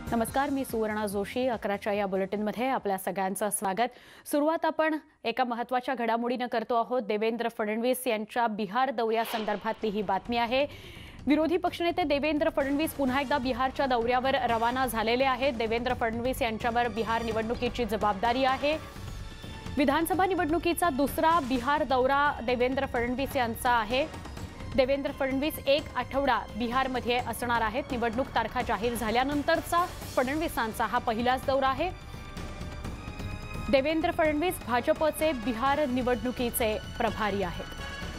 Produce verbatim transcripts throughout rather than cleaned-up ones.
नमस्कार, मी सुवर्णा जोशी. अकराच्या या बुलेटिनमध्ये आपल्या सगळ्यांचं स्वागत. सुरुवात आपण एका महत्त्वाच्या घडामोडीने करतो आहोत. देवेंद्र फडणवीस यांच्या बिहार दौऱ्यासंदर्भातली ही बातमी आहे. विरोधी पक्षनेते देवेंद्र फडणवीस पुन्हा एकदा बिहारच्या दौऱ्यावर रवाना झालेले आहेत. देवेंद्र फडणवीस यांच्यावर बिहार निवडणुकीची जबाबदारी आहे. विधानसभा निवडणुकीचा दुसरा बिहार दौरा देवेंद्र फडणवीस यांचा आहे. देवेंद्र फडणवीस एक आठवडा बिहारमध्ये असणार आहेत. निवडणूक तारखा जाहीर झाल्यानंतरचा फडणवीसांचा हा पहिलाच दौरा आहे. देवेंद्र फडणवीस भाजपचे बिहार निवडणुकीचे प्रभारी आहेत.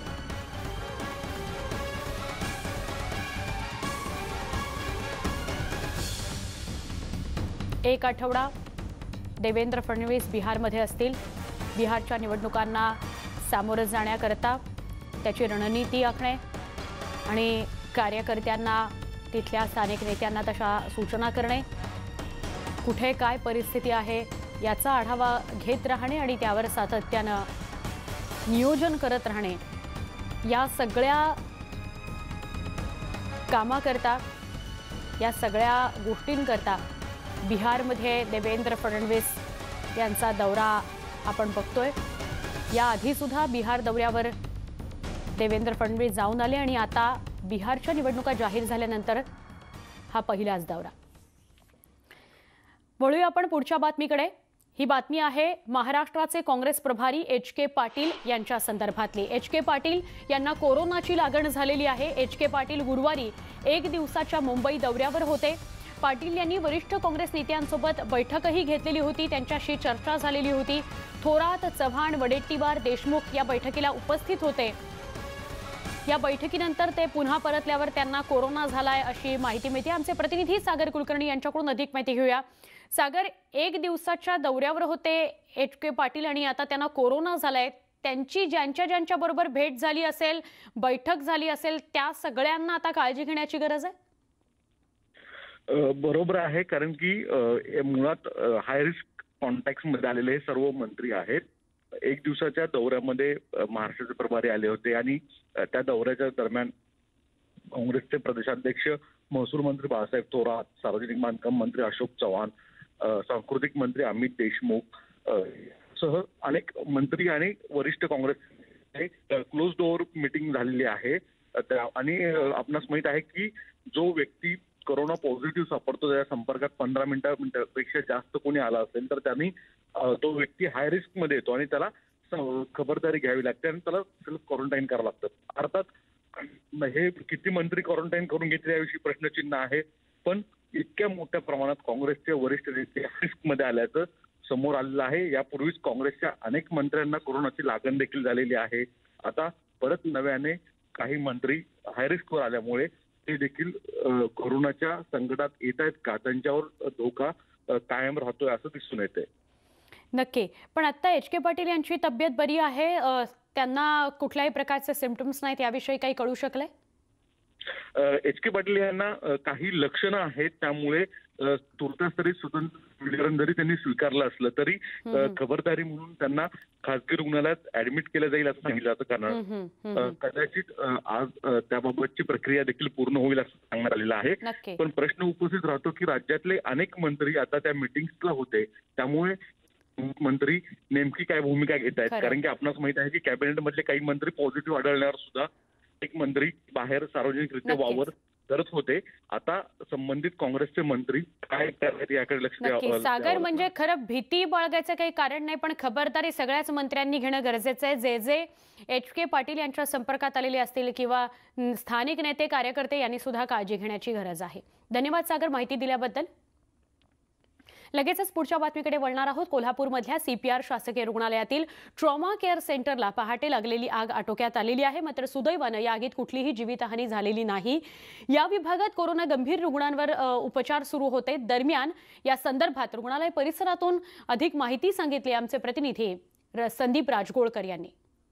एक आठवडा देवेंद्र फडणवीस बिहारमध्ये असतील. बिहारच्या निवडणुकांना सामोरं जाण्याकरता त्याची रणनीती आखणे आणि कार्यकर्त्यांना, तिथल्या स्थानिक नेत्यांना तशा सूचना करणे, कुठे काय परिस्थिती आहे याचा आढावा घेत राहणे आणि त्यावर सातत्यानं नियोजन करत राहणे, या सगळ्या कामाकरता, या सगळ्या गोष्टींकरता बिहारमध्ये देवेंद्र फडणवीस यांचा दौरा आपण बघतोय. याआधी सुद्धा बिहार दौऱ्यावर देवेंद्र फडणवीस जाऊन आले आणि आता बिहारच्या निवडणुका जाहीर झाल्यानंतर हा पहिलाच दौरा. वळूया आपण पुढच्या बातमीकडे. ही बातमी आहे महाराष्ट्राचे काँग्रेस प्रभारी एच के पाटील यांच्या संदर्भातली. एच के पाटील यांना कोरोनाची लागण झालेली आहे. एच के पाटील गुरुवारी एक दिवसाच्या मुंबई दौऱ्यावर होते. पाटील यांनी वरिष्ठ काँग्रेस नेत्यांसोबत बैठकही घेतलेली होती. त्यांच्याशी चर्चा झालेली होती. थोरात, चव्हाण, वडेट्टीवार, देशमुख या बैठकीला उपस्थित होते. या बैठकीनंतर ते पुन्हा परतल्यावर त्यांना कोरोना झालाय अशी माहिती मिळते. आमचे प्रतिनिधी सागर कुलकर्णी यांच्याकडून अधिक माहिती घेऊया. सागर, एक दिवसाच्या दौऱ्यावर होते एच के पाटील आणि आता त्यांना कोरोना झालाय. त्यांची ज्यांच्या ज्यांच्या बरोबर भेट झाली असेल, बैठक झाली असेल, त्या सगळ्यांना आता काळजी घेण्याची गरज आहे. बरोबर आहे, कारण की मुळात हाय रिस्क कॉन्टॅक्ट मध्ये आलेले सर्व मंत्री आहेत. एक दिवसाच्या दौऱ्यामध्ये महाराष्ट्राचे प्रभारी आले होते आणि त्या दौऱ्याच्या दरम्यान काँग्रेसचे प्रदेशाध्यक्ष महसूल मंत्री बाळासाहेब थोरात, सार्वजनिक बांधकाम मंत्री अशोक चव्हाण, सांस्कृतिक मंत्री अमित देशमुख सह अनेक मंत्री आणि वरिष्ठ काँग्रेस क्लोज डोअर मीटिंग झालेली आहे. आणि आपणास माहित आहे की जो व्यक्ती कोरोना पॉझिटिव्ह सापडतो, त्याच्या संपर्कात पंधरा मिनिटांपेक्षा जास्त कोणी आला असेल तर त्यांनी तो व्यक्ती हाय रिस्क मध्ये येतो आणि त्याला खबरदारी घ्यावी लागते आणि त्याला सेल्फ क्वारंटाईन करावं लागतं. अर्थात हे किती मंत्री क्वारंटाईन करून घेतले याविषयी प्रश्नचिन्ह आहे, पण इतक्या मोठ्या प्रमाणात काँग्रेसचे वरिष्ठ नेते रिस्क मध्ये आल्याचं समोर आलेलं आहे. यापूर्वीच काँग्रेसच्या अनेक मंत्र्यांना कोरोनाची लागण देखील झालेली आहे. आता परत नव्याने काही मंत्री हाय रिस्कवर आल्यामुळे ते देखील कोरोनाच्या संकटात येत आहेत का, त्यांच्यावर धोका कायम राहतोय असं दिसून येते. नक्की. पण आता एच के पाटील यांची तब्येत बरी आहे, त्यांना कुठल्याही प्रकारचे सिम्पटम्स नाहीत, याविषयी काही कळू शकलंय? एच के पाटील यांना काही लक्षणं आहेत, त्यामुळे तुर्तास तरी स्वतंत्र विलगीकरण जरी त्यांनी स्वीकारलं असलं तरी खबरदारी म्हणून त्यांना खासगी रुग्णालयात ऍडमिट केलं जाईल असं सांगितलं जातं. कारण कदाचित आज त्याबाबतची प्रक्रिया देखील पूर्ण होईल असं सांगण्यात आलेलं आहे. पण प्रश्न उपस्थित राहतो की राज्यातले अनेक मंत्री आता त्या मिटिंग्सला होते, त्यामुळे मंत्री नेमकी काय भूमिका घेत आहेत. कारण की आपणास माहित आहे की कॅबिनेट मधले काही मंत्री पॉझिटिव्ह आढळल्यावर सुद्धा एक मंत्री बाहेर सार्वजनिकरित्या वावर करत होते. आता संबंधित काँग्रेसचे मंत्री काय करतात याकडे लक्ष द्यावं. सागर, म्हणजे खरं भीती बाळगायचं काही कारण नाही, पण खबरदारी सगळ्याच मंत्र्यांनी घेणं गरजेचं आहे. जे जे एच के पाटील यांच्या संपर्कात आलेले असतील किंवा स्थानिक नेते, कार्यकर्ते यांनी सुद्धा काळजी घेण्याची गरज आहे. धन्यवाद सागर, माहिती दिल्याबद्दल. लगेचच पुढच्या बातमीकडे वळणार आहोत. कोल्हापूरमधल्या सीपीआर शासकीय रुग्णालयातील ट्रॉमा केअर सेंटरला पहाटे लागलेली आग आटोक्यात आलेली आहे. मात्र सुदैवानं या आगीत कुठलीही जीवितहानी झालेली नाही. या विभागात कोरोना गंभीर रुग्णांवर उपचार सुरू होते. दरम्यान या संदर्भात रुग्णालय परिसरातून अधिक माहिती सांगितली आमचे प्रतिनिधी संदीप राजगोळकर यांनी.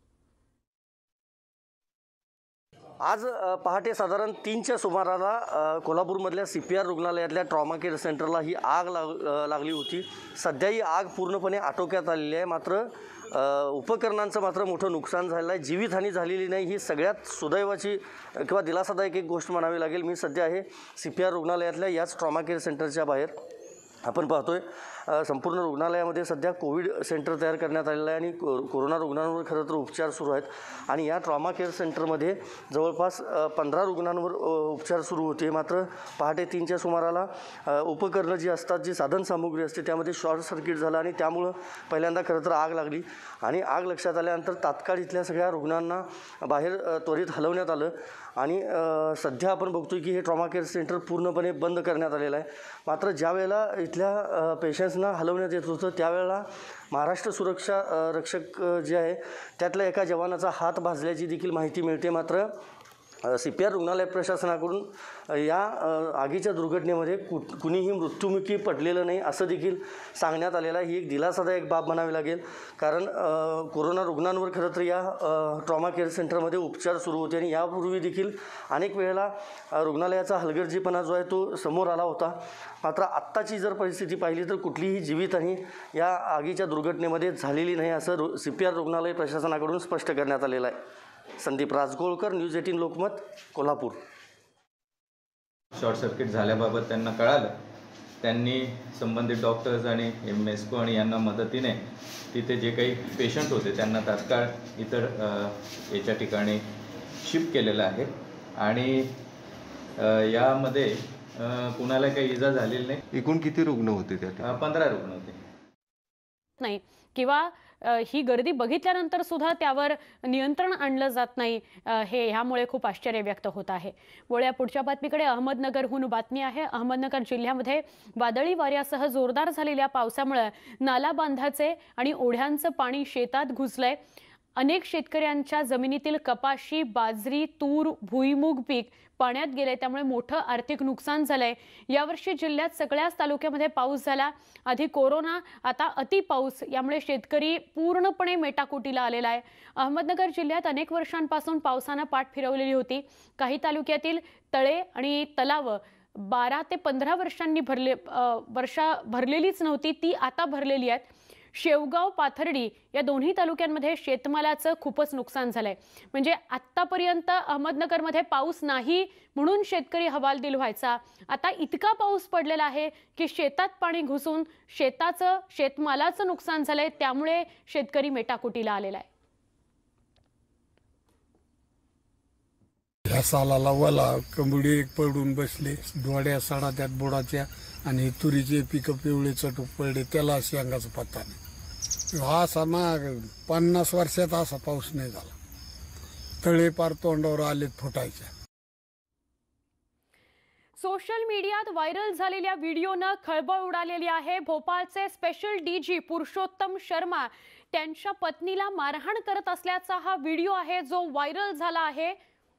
आज पहाटे साधारण तीनच्या सुमाराला कोल्हापूरमधल्या सी पी आर रुग्णालयातल्या ट्रॉमा केअर सेंटरला ही आग लाग लागली होती. सध्या ही आग पूर्णपणे आटोक्यात आलेली आहे. मात्र उपकरणांचं मात्र मोठं नुकसान झालेलं आहे. जीवितहानी झालेली नाही, ही सगळ्यात सुदैवाची किंवा दिलासादायक एक गोष्ट म्हणावी लागेल. मी सध्या आहे सी पी आर रुग्णालयातल्या याच ट्रॉमा केअर सेंटरच्या बाहेर. आपण पाहतोय संपूर्ण रुग्णालयामध्ये सध्या कोविड सेंटर तयार करण्यात आलेलं आहे आणि को कोरोना रुग्णांवर खरं तर उपचार सुरू आहेत. आणि या ट्रॉमा केअर सेंटरमध्ये जवळपास पंधरा रुग्णांवर उपचार सुरू होते. मात्र पहाटे तीनच्या सुमाराला उपकरणं जी असतात, जी साधनसामुग्री असते, त्यामध्ये शॉर्ट सर्किट झालं आणि त्यामुळं पहिल्यांदा खरं तर आग लागली. आणि आग लक्षात आल्यानंतर तात्काळ इथल्या सगळ्या रुग्णांना बाहेर त्वरित हलवण्यात आलं. आणि सध्या आपण बघतोय की हे ट्रॉमा केअर सेंटर पूर्णपणे बंद करण्यात आलेलं आहे. मात्र ज्या वेळेला इथल्या पेशंट्सना हलवण्यात येत होतं त्यावेळेला महाराष्ट्र सुरक्षा रक्षक जे आहे त्यातल्या एका जवानाचा हात भाजल्याची देखील माहिती मिळते. मात्र सी पी आर रुग्णालय प्रशासनाकडून या आगीच्या दुर्घटनेमध्ये कु कुणीही मृत्युमुखी पडलेलं नाही असं देखील सांगण्यात आलेलं आहे. ही एक दिलासादायक बाब म्हणावी लागेल, कारण कोरोना रुग्णांवर खरं तर या ट्रॉमा केअर सेंटरमध्ये उपचार सुरू होते आणि यापूर्वी देखील अनेक वेळेला रुग्णालयाचा हलगर्जीपणा जो आहे तो समोर आला होता. मात्र आत्ताची जर परिस्थिती पाहिली तर कुठलीही जीवितहानी या आगीच्या दुर्घटनेमध्ये झालेली नाही असं सी पी आर रुग्णालय प्रशासनाकडून स्पष्ट करण्यात आलेलं आहे. Sandeep Rajgolkar, news eighteen Lokmat, Kolhapur. Short circuit झाल्याबाबत त्यांना कळालं. त्यांनी संबंधित डॉक्टर्स आणि मेस्को आणि यांना मदतीने तिथे जे काही पेशंट होते त्यांना तात्काळ इतर याच्या ठिकाणी शिफ्ट केलेलं आहे. आणि यामध्ये कुणाला काही इजा झालेली नाही. एकूण किती रुग्ण होते त्या? पंधरा रुग्ण होते. नाही किंवा ही गर्दी बघितल्यानंतर सुद्धा त्यावर नियंत्रण आणलं जात नाही, हे ह्यामुळे खूप आश्चर्य व्यक्त होत आहे. वळूया पुढच्या बातमीकडे. अहमदनगरहून बातमी आहे. अहमदनगर जिल्ह्यामध्ये वादळी वाऱ्यासह जोरदार झालेल्या पावसामुळे नाला बांधाचे आणि ओढ्यांचं पाणी शेतात घुसलंय. अनेक शेतकऱ्यांच्या जमिनीतील कपाशी, बाजरी, तूर, भुईमूग पीक पाण्यात गेले, त्यामुळे मोठं आर्थिक नुकसान झालंय. यावर्षी जिल्ह्यात सगळ्याच तालुक्यामध्ये पाऊस झाला. आधी कोरोना, आता अति पाऊस, यामुळे शेतकरी पूर्णपणे मेटाकुटीला आलेला आहे. अहमदनगर जिल्ह्यात अनेक वर्षांपासून पावसानं पाठ फिरवलेली होती. काही तालुक्यातील तळे आणि तलाव बारा ते पंधरा वर्षांनी भरले वर्षा भरलेलीच नव्हती, ती आता भरलेली आहेत. शेवगाव, पाथर्डी या दोन्ही तालुक्यांमध्ये शेतमालाचं खूपच नुकसान झालंय. म्हणजे आत्तापर्यंत अहमदनगरमध्ये पाऊस नाही म्हणून शेतकरी हवालदिल व्हायचा. आता इतका पाऊस पडलेला आहे की शेतात पाणी घुसून शेताचं शेतमालाचं नुकसान झालंय, त्यामुळे शेतकरी मेटाकुटीला आलेला आहे. या सालाला वला कंबुडी एक पडून बसले, डोळ्या साडा त्यात बुडाच्या आणि तुरीचे पिकं पिवळे चटूक पडले, त्याला शेंगाचा पत्ता नाही. हा असा माग पन्नास वर्षात असा पाऊस नाही झाला. तळे पार तोंडावर आलेत फुटायच्या. सोशल मीडियात व्हायरल झालेल्या व्हिडिओनं खळबळ उडालेली आहे. भोपाळचे स्पेशल डीजी पुरुषोत्तम शर्मा त्यांच्या पत्नीला मारहाण करत असल्याचा हा व्हिडिओ आहे जो व्हायरल झाला आहे.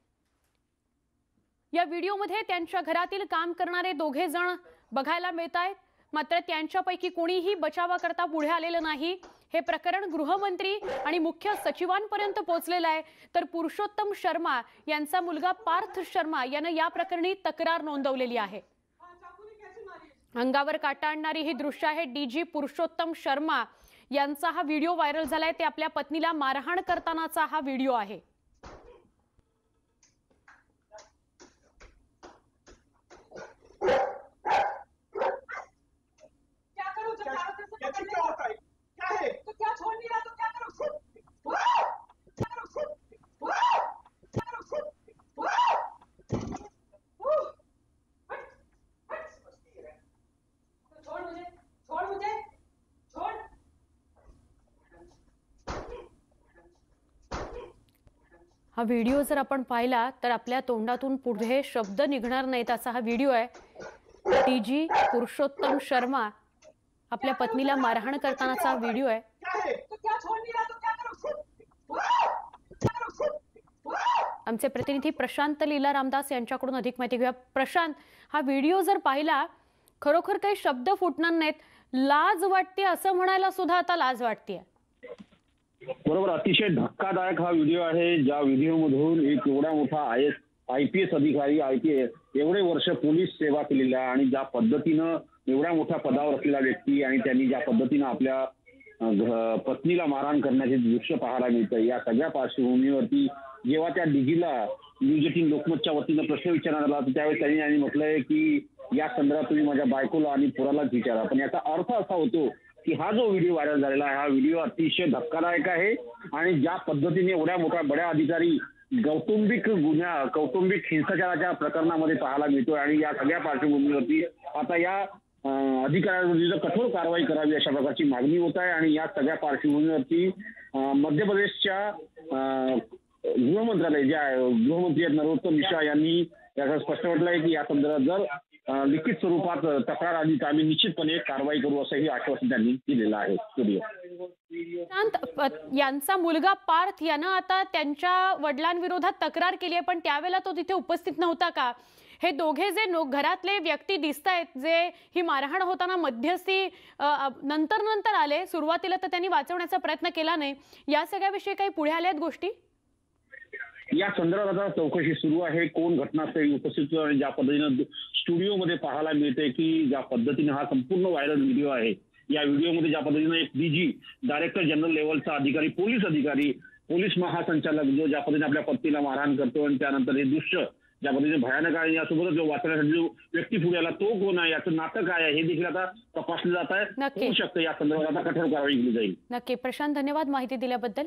या व्हिडिओमध्ये त्यांच्या घरातील काम करणारे दोघे जण बघायला मिळत आहेत. मात्र त्यांच्यापैकी कोणीही बचावाकरता पुढे आलेलं नाही. हे प्रकरण गृहमंत्री आणि मुख्य सचिवांपर्यंत पोहोचलेलं आहे. तर पुरुषोत्तम शर्मा यांचा मुलगा पार्थ शर्मा यानं या प्रकरणी तक्रार नोंदवलेली आहे. अंगावर काटा आणणारी ही दृश्य आहे. डीजी पुरुषोत्तम शर्मा यांचा हा व्हिडिओ व्हायरल झालाय. ते आपल्या पत्नीला मारहाण करतानाचा हा व्हिडिओ आहे. हा व्हिडिओ जर आपण पाहिला तर आपल्या तोंडातून पुढे शब्द निघणार नाहीत असा हा व्हिडिओ आहे. डीजी पुरुषोत्तम शर्मा आपल्या पत्नीला मारहाण करतानाचा व्हिडिओ आहे. आमचे प्रतिनिधी प्रशांत लीला रामदास यांच्याकडून अधिक माहिती घेऊया. प्रशांत, हा व्हिडिओ जर पाहिला खरोखर काही शब्द फुटणार नाहीत. लाज वाटते असं म्हणायला सुद्धा आता लाज वाटते. बरोबर, अतिशय धक्कादायक हा व्हिडिओ आहे. ज्या व्हिडिओमधून एक एवढा मोठा I S I P S अधिकारी, आय पी एस एवढे वर्ष पोलीस सेवा केलेला आणि ज्या पद्धतीनं एवढ्या मोठ्या पदावर असलेला व्यक्ती आणि त्यांनी ज्या पद्धतीनं आपल्या घ- पत्नीला मारहाण करण्याचे दृश्य पाहायला मिळतं. या सगळ्या पार्श्वभूमीवरती जेव्हा त्या डीजीला न्यूज एटीन लोकमतच्या वतीनं प्रश्न विचारण्यात आला तर त्यावेळी त्यांनी आणि म्हटलंय की या संदर्भात तुम्ही माझ्या बायकोला आणि पोरालाच विचारा. पण याचा अर्थ असा होतो की हा जो व्हिडिओ व्हायरल झालेला आहे हा व्हिडिओ अतिशय धक्कादायक आहे आणि ज्या पद्धतीने एवढ्या मोठ्या बड्या अधिकारी कौटुंबिक गुन्ह्या कौटुंबिक हिंसाचाराच्या प्रकरणामध्ये पाहायला मिळतोय आणि या सगळ्या पार्श्वभूमीवरती आता या अं, अधिकाऱ्यांविरुद्ध कठोर कारवाई करावी अशा प्रकारची मागणी होत आहे. आणि या सगळ्या पार्श्वभूमीवरती अं, मध्य प्रदेशच्या अं, गृहमंत्रालय जे आहे गृहमंत्री आहेत नरोत्तम मिश्रा यांनी याचं स्पष्ट म्हटलंय की या संदर्भात जर अं, लिखित स्वरूपात तक्रार आली तर आम्ही निश्चितपणे कारवाई करू असंही आश्वासन त्यांनी दिलेलं आहे. स्टुडिओ शांत, प- यांचा मुलगा पार्थ यानं आता त्यांच्या वडिलांविरोधात तक्रार केली आहे, पण त्यावेळेला तो तिथे उपस्थित नव्हता का? हे दोघे जे नो घरातले व्यक्ती दिसत आहेत जे ही मारहाण होताना मध्यस्थी अ, अ, नंतर नंतर आले, सुरुवातीला तर त्यांनी वाचवण्याचा प्रयत्न केला नाही, या सगळ्याविषयी काही पुढे आल्यात गोष्टी? या संदर्भात आता चौकशी सुरू आहे. कोण घटनास्थळी उपस्थित होतं आणि ज्या पद्धतीनं स्टुडिओमध्ये पाहायला मिळते की ज्या पद्धतीने हा संपूर्ण व्हायरल व्हिडिओ आहे या व्हिडिओमध्ये ज्या पद्धतीनं एक डीजी डायरेक्टर जनरल लेवलचा अधिकारी पोलीस अधिकारी पोलीस महासंचालक जो ज्या पद्धतीने आपल्या पत्नीला मारहाण करतो आणि त्यानंतर हे दृश्य ज्या पद्धतीने भयानक आहे यासोबतच जो वाचण्यासाठी जो व्यक्ती पुढे आला तो कोण आहे याचं नातं काय आहे हे देखील आता तपासलं जात आहे. नक्की. होऊ शकतं या संदर्भात आता कठोर कारवाई केली जाईल. नक्की प्रशांत, धन्यवाद माहिती दिल्याबद्दल.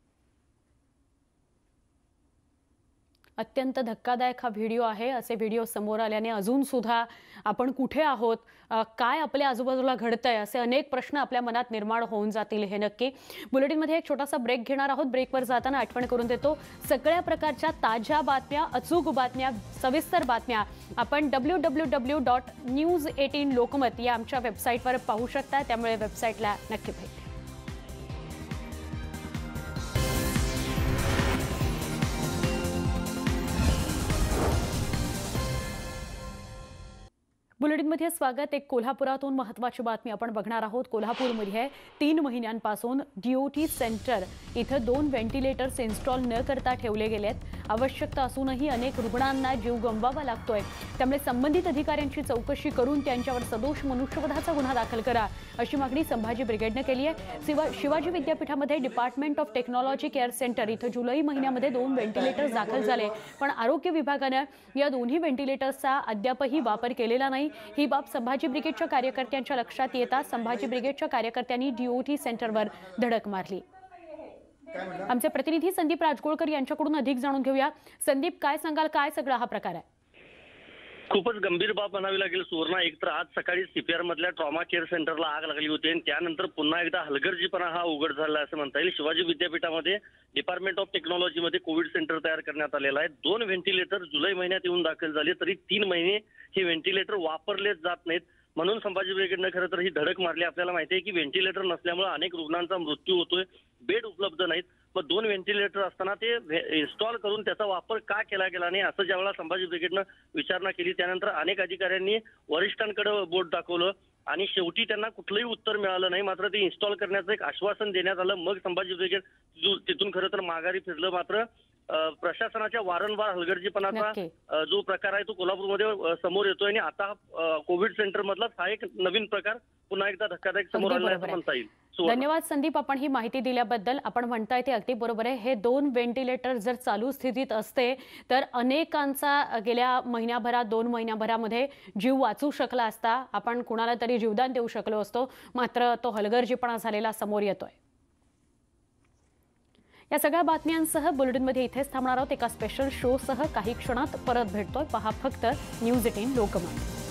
अत्यंत धक्कादायक हा व्हिडिओ आहे. असे व्हिडिओ समोर आल्याने अजून सुद्धा आपण कुठे आहोत, अ, काय आपल्या आजूबाजूला घडतंय, असे अनेक प्रश्न आपल्या मनात निर्माण होऊन जातील. हे नक्की. बुलेटिनमध्ये एक छोटासा ब्रेक घेणार आहोत. ब्रेकवर जाताना आठवण करून देतो, सगळ्या प्रकारच्या ताज्या बातम्या, अचूक बातम्या, सविस्तर बातम्या आपण W W W dot news eighteen Lokmat या आमच्या वेबसाईटवर पाहू शकता. त्यामुळे वेबसाईटला नक्की भेट द्या. बुलेटिनमध्ये स्वागत. एक कोल्हापुरातून महत्त्वाची बातमी आपण बघणार आहोत. कोल्हापूरमध्ये तीन महिन्यांपासून डीओटी सेंटर इथं दोन व्हेंटिलेटर्स इन्स्टॉल न करता ठेवले गेलेत. आवश्यकता असूनही अनेक रुग्णांना जीव गमवावा लागतोय. त्यामुळे संबंधित अधिकाऱ्यांची चौकशी करून त्यांच्यावर सदोष मनुष्यवधाचा गुन्हा दाखल करा अशी मागणी संभाजी ब्रिगेडनं केली आहे. शिवा शिवाजी विद्यापीठामध्ये department of technology care centre इथं जुलै महिन्यामध्ये दोन व्हेंटिलेटर्स दाखल झाले, पण आरोग्य विभागानं या दोन्ही व्हेंटिलेटर्सचा अद्यापही वापर केलेला नाही. ही बाब संभाजी ब्रिगेडच्या कार्यकर्त्यांच्या लक्षात येतात संभाजी ब्रिगेडच्या कार्यकर्त्यांनी डीओटी सेंटरवर धडक मारली. आमचे प्रतिनिधी संदीप राजगोळकर यांच्याकडून अधिक जाणून घेऊया. संदीप, काय सांगाल, काय सगळा हा प्रकार आहे? खूपच गंभीर बाब म्हणावी लागेल सुवर्णा. एक तर आज सकाळी सीपीआर मधल्या ट्रॉमा केअर सेंटरला आग लागली होती आणि त्यानंतर पुन्हा एकदा हलगर्जीपणा हा उघड झाला असं म्हणता येईल. शिवाजी विद्यापीठामध्ये डिपार्टमेंट ऑफ टेक्नॉलॉजीमध्ये कोविड सेंटर तयार करण्यात आलेला आहे. दोन व्हेंटिलेटर जुलै महिन्यात येऊन दाखल झाले, तरी तीन महिने हे व्हेंटिलेटर वापरलेच जात नाहीत. म्हणून संभाजी ब्रिगेडनं खरं तर ही धडक मारली. आपल्याला माहिती आहे की व्हेंटिलेटर नसल्यामुळे अनेक रुग्णांचा मृत्यू होतोय, बेड उपलब्ध नाहीत. पण दोन व्हेंटिलेटर असताना ते इन्स्टॉल करून त्याचा वापर का केला गेला नाही असं ज्यावेळेला संभाजी ब्रिगेडनं विचारणा केली त्यानंतर अनेक अधिकाऱ्यांनी वरिष्ठांकडे बोट दाखवलं आणि शेवटी त्यांना कुठलंही उत्तर मिळालं नाही. मात्र ते इन्स्टॉल करण्याचं एक आश्वासन देण्यात आलं. मग संभाजी ब्रिगेड तिथून खरं तर माघारी फिरलं. मात्र प्रशासनाच्या वारंवार हलगर्जीपणाचा जो प्रकार आहे तो कोल्हापूरमध्ये समोर येतोय आणि आता कोविड सेंटर मधला हा एक नवीन प्रकार पुन्हा एकदा धक्कादायक समोर आला असं म्हणता येईल. धन्यवाद संदीप, आपण ही माहिती दिल्याबद्दल. आपण म्हणताय ते अगदी बरोबर आहे. हे दोन व्हेंटिलेटर जर चालू स्थितीत असते तर अनेकांचा गेल्या महिन्याभरात दोन महिन्याभरामध्ये जीव वाचू शकला असता. आपण कुणाला तरी जीवदान देऊ शकलो असतो. मात्र तो हलगर्जीपणा झालेला समोर येतोय. या सगळ्या बातम्यांसह बुलेटिनमध्ये इथेच थांबणार आहोत. एका स्पेशल शो सह काही क्षणात परत भेटतोय. पहा फक्त न्यूज एटीन लोकमत.